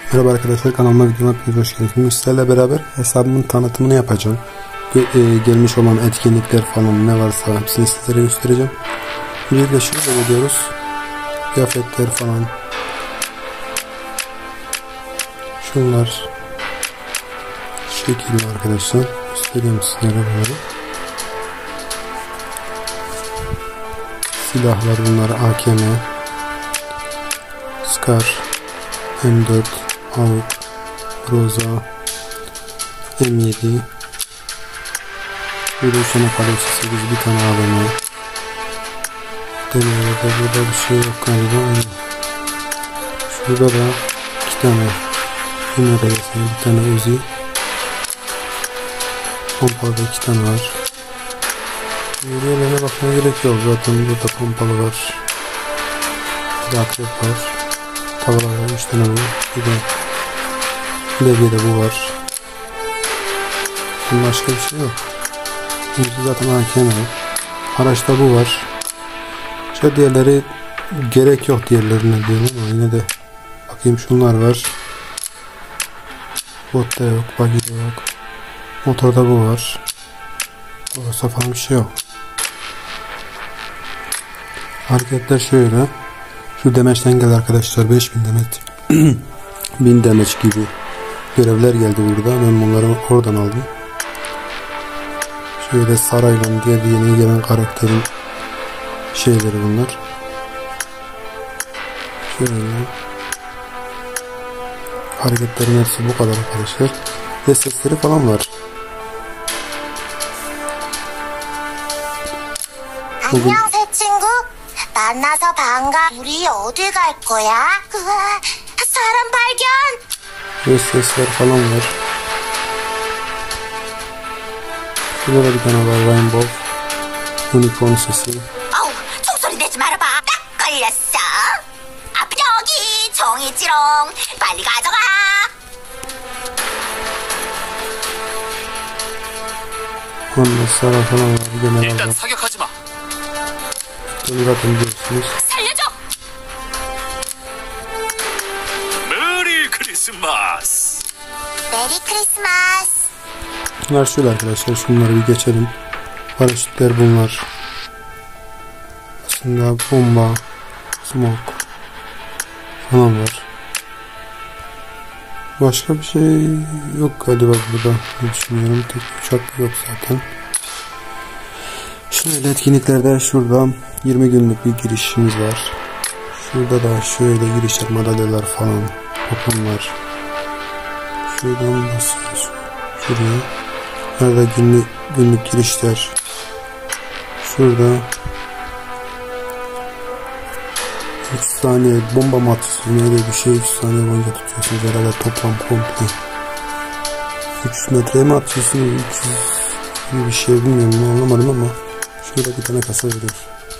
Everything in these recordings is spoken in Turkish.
Merhaba arkadaşlar, kanalıma videoma hoş geldiniz. Sizlerle beraber hesabımın tanıtımını yapacağım. Gelmiş olan etkinlikler falan ne varsa hepsini sizlere göstereceğim. Bir de şöyle ediyoruz. Kıyafetler falan. Şunlar şekilli arkadaşlar. Göstereyim sizlere böyle. Silahlar bunlar: AKM, Scar, M4, AUK, Groza, M7, burada 3 tane kalesi 8, bir tane AVM. Demelerde burada bir şey yok galiba. Şurada da 2 tane bir tane Uzi, pompalı 2 tane var. Diğerlerine bakmaya gerek yok, zaten burada pompalı var, bir de akrep var, tavalar var, 3 tane bu, bir de levyede bu var. Bunun başka bir şey yok. Şimdi zaten AKM, araçta bu var. İşte diğerleri gerek yok, diğerlerine diyorum ama yine de bakayım. Şunlar var, botta yok, buggy'de yok, motorda bu var. Olursa falan bir şey yok. Hareketler şöyle. Şu demeçten gel arkadaşlar, 5000 demeç 1000 demeç gibi görevler geldi burada. Ben bunları oradan aldım. Şöyle Saraylan diye bir yeni gelen karakterin şeyleri bunlar. Şöyle hareketlerin hepsi bu kadar arkadaşlar. Ve sesleri falan var. 안녕 새 친구. 만나서 반가. 우리 어디 갈 거야? 사람 발견. Ve sesler falan var. Burada bir tane var, Rainbow Unicorn sesi. 어우, 총소리 내지 말아봐. 딱 걸렸어. 앞에 저기 종이지롱. 빨리 가져가. Ondan sonra falan var. Genel 일단 olarak. 사격하지 마. Bunu zaten biliyorsunuz. 살려줘. 메리 크리스마스. 메리 크리스마스. Bunlar şöyle arkadaşlar. Şunları bir geçelim. Paraşütler bunlar. Aslında bomba, smoke falan var. Başka bir şey yok galiba burada. Ne düşünüyorum. Tek uçak yok zaten. Şöyle etkinliklerde şurada 20 günlük bir girişimiz var. Şurada da şöyle girişler, madalyalar falan, kuponlar. Şuradan basıyoruz. Şuraya. Nerede günlük girişler. Şurada 3 saniye bomba mı atıyorsunuz, öyle bir şey, 3 saniye boyunca tutuyorsunuz herhalde, toplam komple 3 metreye mi atıyorsunuz, 300 gibi bir şey, bilmiyorum, anlamadım ama şurada bir tane kasa veriyor.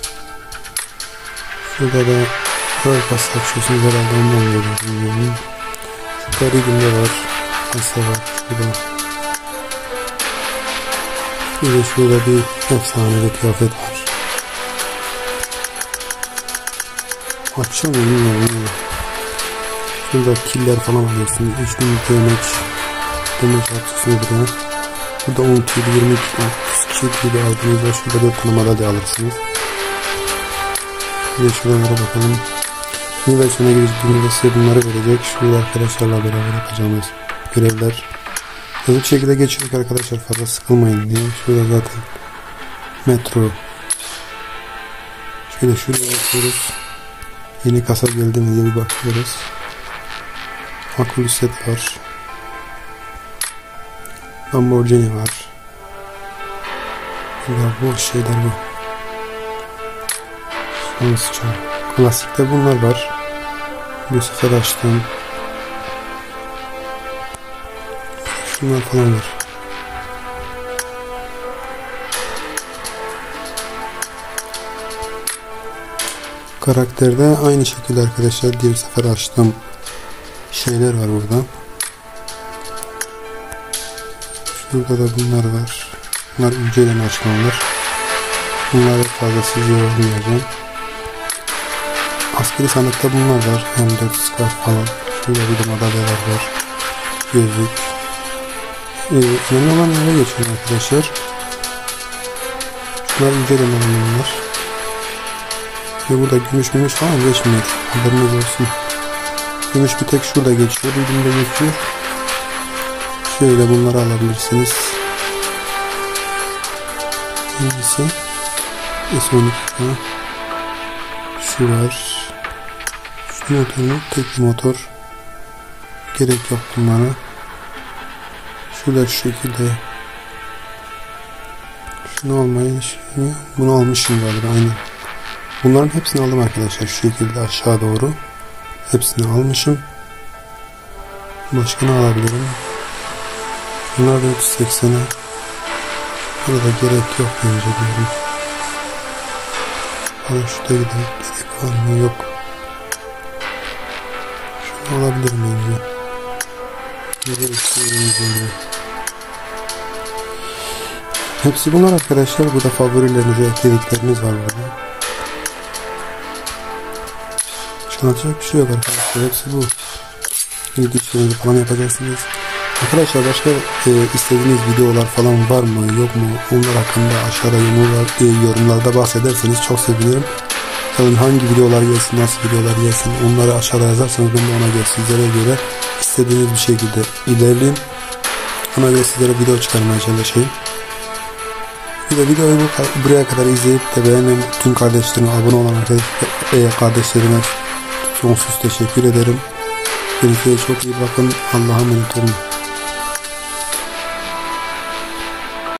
Şurada da böyle kasa açıyorsunuz herhalde, ondan veriyor, bilmiyorum. Şurada günde var, kasa var şurada. Bir de şurada bir efsaneli kıyafet var. Açıyor mu bilmiyorum. Şurada killer falan alıyorsunuz. 3000 demeç atıyorsunuz buraya. Burada 10 kill, 20 kill gibi aldığınızda şurada 4 tane madalya alırsınız. Bir de şuralara bakalım. Yeni versiyona girdiğimizde size bunları verecek. Şurada arkadaşlarla beraber yapacağımız görevler. Hızlı bir şekilde geçiyoruz arkadaşlar, fazla sıkılmayın diye. Şurada zaten metro. Şöyle şuraya bakıyoruz. Yeni kasa geldi mi diye bir bakıyoruz. Akülü set var. Lamborghini var. Ya bu şeyler bu. Şansçı. Klasikte bunlar var. Bu sefer açtım. Şunlar falan var. Karakterde aynı şekilde arkadaşlar, diğer sefer açtığım şeyler var burada. Şurada da bunlar var. Bunlar önceden açmalar. Bunları fazla size yorumlayacağım. Askeri sandıkta bunlar var. M4 Scar falan. Şurada bir de madalyalar var. Gözlük. Önemli olan yere geçiyorum arkadaşlar. Şunlar incelemeler bunlar. Ve burada gümüş falan geçmiyor. Haberiniz olsun. Gümüş bir tek şurada geçiyor. Ucunda geçiyor. Şöyle bunları alabilirsiniz. Hangisi? S12. Şu var. Şu motor mu? Tek motor. Gerek yok bunlara. Şurada şu şekilde. Şunu almayı bunu almışım galiba aynen. Bunların hepsini aldım arkadaşlar. Şu şekilde aşağı doğru. Hepsini almışım. Başka ne alabilirim? Bunlar da 380'e. Burada gerek yok bence diyorum. Paraşüte gerek var mı? Yok. Şunu alabilirim bence. Hepsi bunlar arkadaşlar. Burada favorilerinize ekledikleriniz var burada. Anlatacak bir şey yok arkadaşlar. Hepsi bu. Video işlerinizi falan yapacaksınız. Arkadaşlar başka istediğiniz videolar falan var mı yok mu? Onlar hakkında aşağıda yorumlarda bahsederseniz çok sevinirim. Yani hangi videolar gelsin, nasıl videolar gelsin onları aşağıda yazarsanız ben de ona göre sizlere göre istediğiniz bir şekilde ilerleyeyim. Ona göre sizlere video çıkarmaya çalışayım. Bir de videoyu buraya kadar izleyip de beğenen tüm kardeşlerime, abone olan kardeşlerime sonsuz teşekkür ederim. Kendinize çok iyi bakın. Allah'a emanet olun.